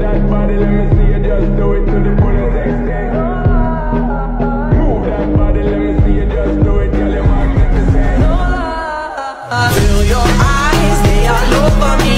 that body, let me see you just do it to the fullest extent. Move that body, let me see you just do it, girl, you're magnificent. Feel your eyes, they all over me.